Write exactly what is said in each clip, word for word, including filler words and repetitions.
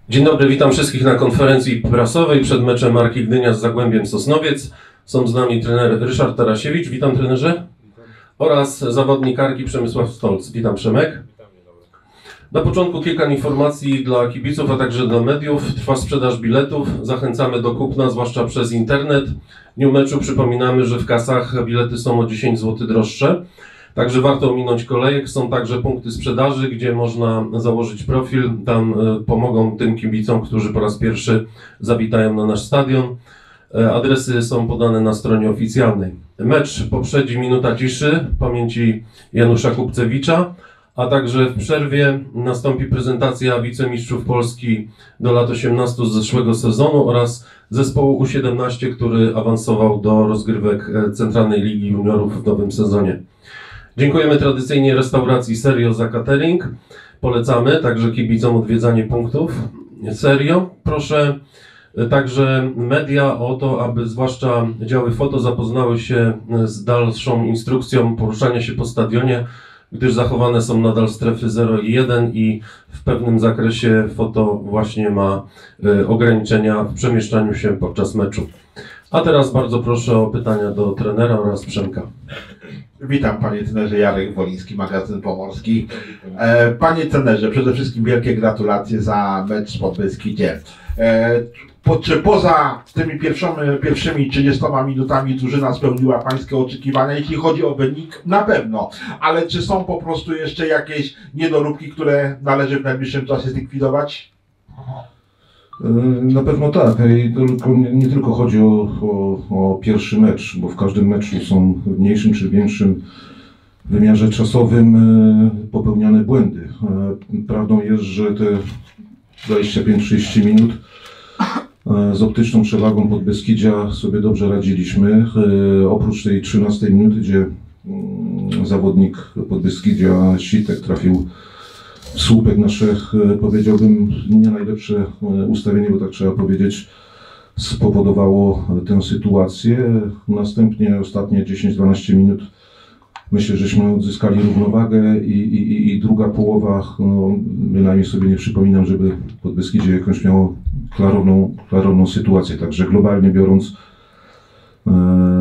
Dzień dobry, witam wszystkich na konferencji prasowej przed meczem Arki Gdynia z Zagłębiem Sosnowiec. Są z nami trener Ryszard Tarasiewicz, witam trenerze, oraz zawodnik Arki Przemysław Stolc. Witam Przemek. Na początku kilka informacji dla kibiców, a także dla mediów. Trwa sprzedaż biletów, zachęcamy do kupna, zwłaszcza przez internet. W dniu meczu przypominamy, że w kasach bilety są o dziesięć złotych droższe. Także warto ominąć kolejek. Są także punkty sprzedaży, gdzie można założyć profil. Tam pomogą tym kibicom, którzy po raz pierwszy zawitają na nasz stadion. Adresy są podane na stronie oficjalnej. Mecz poprzedzi minuta ciszy pamięci Janusza Kupcewicza, a także w przerwie nastąpi prezentacja wicemistrzów Polski do lat osiemnastu z zeszłego sezonu oraz zespołu U siedemnaście, który awansował do rozgrywek Centralnej Ligi Juniorów w nowym sezonie. Dziękujemy tradycyjnie restauracji Serio za catering. Polecamy także kibicom odwiedzanie punktów Serio. Proszę także media o to, aby zwłaszcza działy foto zapoznały się z dalszą instrukcją poruszania się po stadionie, gdyż zachowane są nadal strefy zero i jeden i w pewnym zakresie foto właśnie ma ograniczenia w przemieszczaniu się podczas meczu. A teraz bardzo proszę o pytania do trenera oraz Przemka. Witam panie trenerze, Jarek Woliński, magazyn Pomorski. E, panie trenerze, przede wszystkim wielkie gratulacje za mecz z Podbeskidziem. E, po, czy poza tymi pierwszymi, pierwszymi trzydziestoma minutami drużyna spełniła pańskie oczekiwania, jeśli chodzi o wynik? Na pewno, ale czy są po prostu jeszcze jakieś niedoróbki, które należy w najbliższym czasie zlikwidować? Na pewno tak. I tylko, nie, nie tylko chodzi o, o, o pierwszy mecz, bo w każdym meczu są w mniejszym czy większym wymiarze czasowym popełniane błędy. Prawdą jest, że te dwadzieścia pięć trzydzieści minut z optyczną przewagą Podbeskidzia sobie dobrze radziliśmy. Oprócz tej trzynastej minuty, gdzie zawodnik Podbeskidzia, Sitek, trafił w słupek naszych, powiedziałbym, nie najlepsze ustawienie, bo tak trzeba powiedzieć, spowodowało tę sytuację. Następnie ostatnie dziesięć dwanaście minut myślę, żeśmy odzyskali równowagę i, i, i druga połowa, no, bynajmniej sobie nie przypominam, żeby Podbeskidzie jakąś miało klarowną, klarowną sytuację. Także globalnie biorąc e,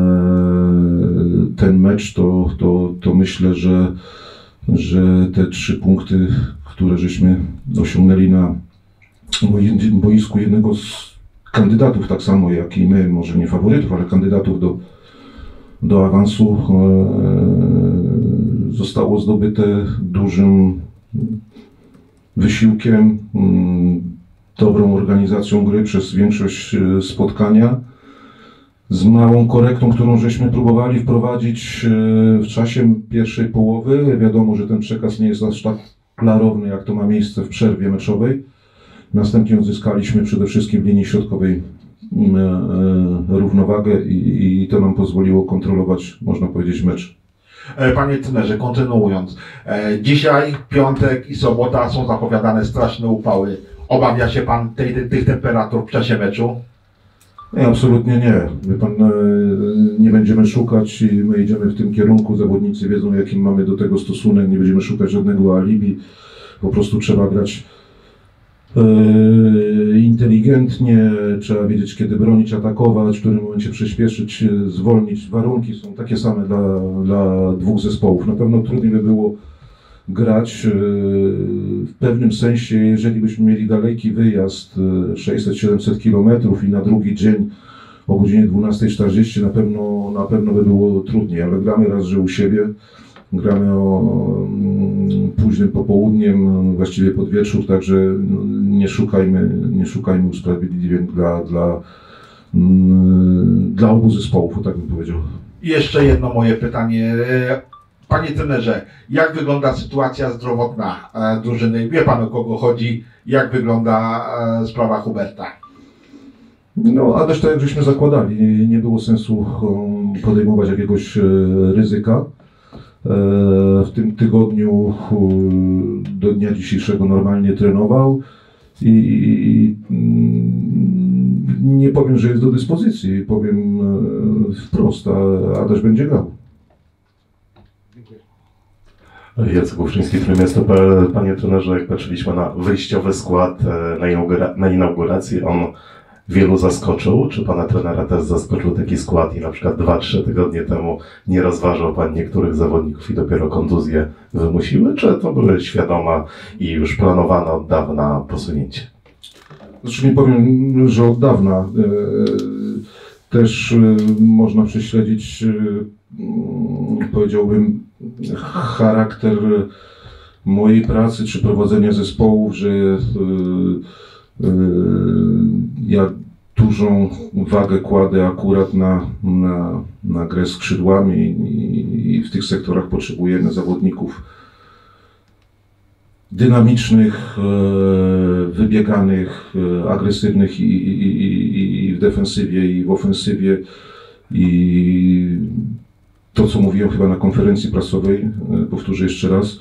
ten mecz, to, to, to myślę, że że te trzy punkty, które żeśmy osiągnęli na boisku jednego z kandydatów, tak samo jak i my, może nie faworytów, ale kandydatów do, do awansu, e, zostało zdobyte dużym wysiłkiem, dobrą organizacją gry przez większość spotkania, z małą korektą, którą żeśmy próbowali wprowadzić w czasie pierwszej połowy. Wiadomo, że ten przekaz nie jest aż tak klarowny, jak to ma miejsce w przerwie meczowej. Następnie odzyskaliśmy przede wszystkim w linii środkowej równowagę i, i to nam pozwoliło kontrolować, można powiedzieć, mecz. Panie trenerze, kontynuując. Dzisiaj, piątek i sobota są zapowiadane straszne upały. Obawia się pan tej, tej, tych temperatur w czasie meczu? Nie, absolutnie nie. Wie pan, nie będziemy szukać i my idziemy w tym kierunku. Zawodnicy wiedzą, jaki mamy do tego stosunek. Nie będziemy szukać żadnego alibi. Po prostu trzeba grać e, inteligentnie. Trzeba wiedzieć, kiedy bronić, atakować, w którym momencie przyspieszyć, zwolnić. Warunki są takie same dla, dla dwóch zespołów. Na pewno trudniej by było grać w pewnym sensie, jeżeli byśmy mieli daleki wyjazd sześćset siedemset kilometrów i na drugi dzień o godzinie dwunastej czterdzieści na pewno, na pewno by było trudniej, ale gramy raz, że u siebie, gramy o późnym popołudniem, właściwie pod wieczór, także nie szukajmy, nie szukajmy usprawiedliwień dla, dla, dla obu zespołów, tak bym powiedział. I jeszcze jedno moje pytanie. Panie trenerze, jak wygląda sytuacja zdrowotna e, drużyny? Wie pan, o kogo chodzi? Jak wygląda e, sprawa Huberta? No, a też tak jak żeśmy zakładali, nie było sensu podejmować jakiegoś ryzyka. W tym tygodniu do dnia dzisiejszego normalnie trenował i nie powiem, że jest do dyspozycji, powiem wprost, a, a też będzie grał. Jacek Łowczyński, Trójmiasto kropka pe el. Panie trenerze, jak patrzyliśmy na wyjściowy skład na, inaugura na inauguracji, on wielu zaskoczył. Czy pana trenera też zaskoczył taki skład i na przykład dwa trzy tygodnie temu nie rozważał pan niektórych zawodników i dopiero kontuzje wymusiły? Czy to były świadome i już planowane od dawna posunięcie? Znaczy nie powiem, że od dawna. Też można prześledzić, powiedziałbym, charakter mojej pracy czy prowadzenia zespołów, że ja dużą wagę kładę akurat na, na, na grę skrzydłami i, i w tych sektorach potrzebujemy zawodników dynamicznych, wybieganych, agresywnych i, i, i, i w defensywie, i w ofensywie. I to, co mówiłem chyba na konferencji prasowej, powtórzę jeszcze raz,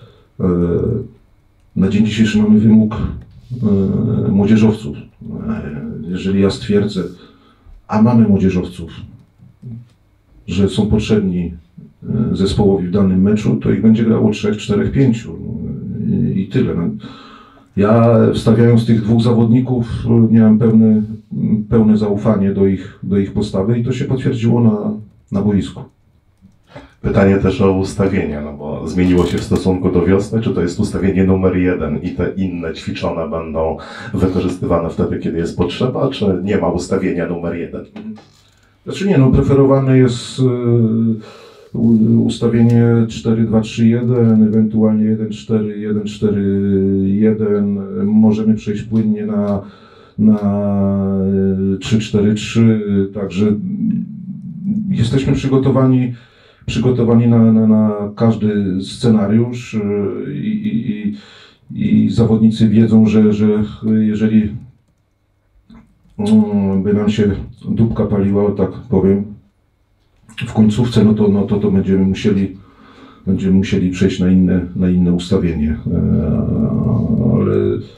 na dzień dzisiejszy mamy wymóg młodzieżowców. Jeżeli ja stwierdzę, a mamy młodzieżowców, że są potrzebni zespołowi w danym meczu, to ich będzie grało trzech, czterech, pięciu i tyle. Ja wstawiając tych dwóch zawodników miałem pełne, pełne zaufanie do ich, do ich postawy i to się potwierdziło na, na boisku. Pytanie też o ustawienia, no bo zmieniło się w stosunku do wiosny, czy to jest ustawienie numer jeden i te inne ćwiczone będą wykorzystywane wtedy, kiedy jest potrzeba, czy nie ma ustawienia numer jeden? Znaczy nie, no preferowane jest y, ustawienie cztery dwa trzy jeden, ewentualnie jeden cztery jeden cztery jeden. Możemy przejść płynnie na, na trzy cztery trzy, także jesteśmy przygotowani przygotowani na, na, na każdy scenariusz i, i, i zawodnicy wiedzą, że, że jeżeli by nam się dupka paliła, tak powiem, w końcówce, no to, no to, to będziemy musieli będziemy musieli przejść na inne, na inne ustawienie. Ale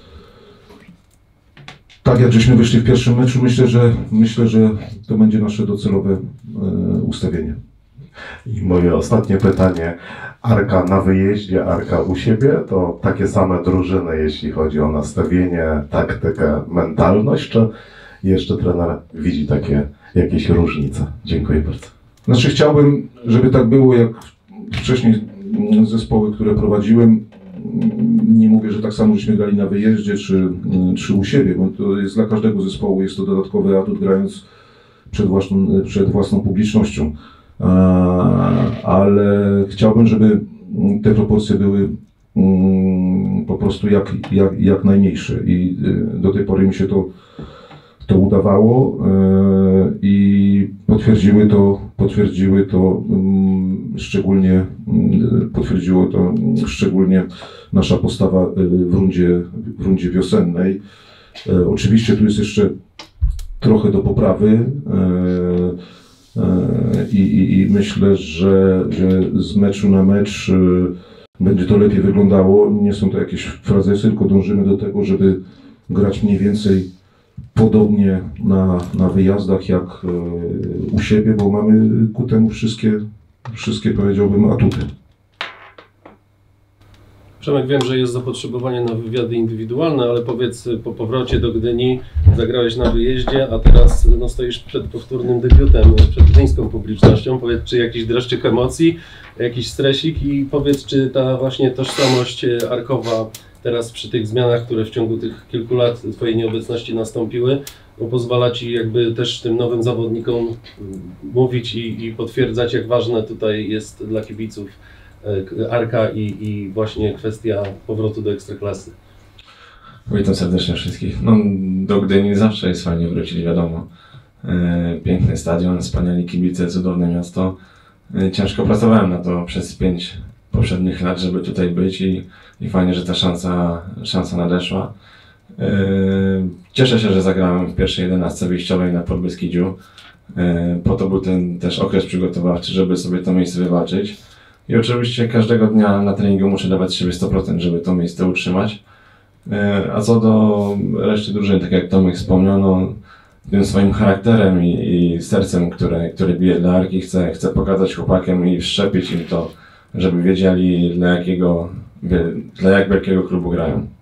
tak jak żeśmy wyszli w pierwszym meczu, myślę, że myślę, że to będzie nasze docelowe ustawienie. I moje ostatnie pytanie. Arka na wyjeździe, Arka u siebie, to takie same drużyny, jeśli chodzi o nastawienie, taktykę, mentalność, czy jeszcze trener widzi takie jakieś różnice? Dziękuję bardzo. Znaczy chciałbym, żeby tak było jak wcześniej zespoły, które prowadziłem. Nie mówię, że tak samo żeśmy grali na wyjeździe czy, czy u siebie, bo to jest dla każdego zespołu, jest to dodatkowy atut grając przed własną, przed własną publicznością. Ale chciałbym, żeby te proporcje były po prostu jak, jak, jak najmniejsze i do tej pory mi się to, to udawało i potwierdziły to, potwierdziły to szczególnie, potwierdziło to szczególnie nasza postawa w rundzie, w rundzie wiosennej. Oczywiście tu jest jeszcze trochę do poprawy. I, i, I myślę, że, że z meczu na mecz będzie to lepiej wyglądało. Nie są to jakieś frazesy, tylko dążymy do tego, żeby grać mniej więcej podobnie na, na wyjazdach jak u siebie, bo mamy ku temu wszystkie, wszystkie powiedziałbym, atuty. Przemek, wiem, że jest zapotrzebowanie na wywiady indywidualne, ale powiedz, po powrocie do Gdyni zagrałeś na wyjeździe, a teraz no, stoisz przed powtórnym debiutem, przed gdyńską publicznością. Powiedz, czy jakiś dreszczyk emocji, jakiś stresik i powiedz, czy ta właśnie tożsamość arkowa teraz przy tych zmianach, które w ciągu tych kilku lat twojej nieobecności nastąpiły, no, pozwala ci jakby też tym nowym zawodnikom mówić i, i potwierdzać, jak ważne tutaj jest dla kibiców Arka i, i właśnie kwestia powrotu do Ekstraklasy. Witam serdecznie wszystkich. No, do Gdyni zawsze jest fajnie wrócić, wiadomo. E, piękny stadion, wspaniali kibice, cudowne miasto. E, ciężko pracowałem na to przez pięć poprzednich lat, żeby tutaj być i, i fajnie, że ta szansa, szansa nadeszła. E, cieszę się, że zagrałem w pierwszej jedenastce wyjściowej na Podbeskidziu. E, po to był ten też okres przygotowawczy, żeby sobie to miejsce wywalczyć. I oczywiście każdego dnia na treningu muszę dawać z siebie sto procent, żeby to miejsce utrzymać. A co do reszty drużyny, tak jak Tomek wspomniał, no, tym swoim charakterem i, i sercem, które, które bije dla Arki, chcę, chcę pokazać chłopakiem i wszczepić im to żeby wiedzieli dla jakiego, dla jak wielkiego klubu grają.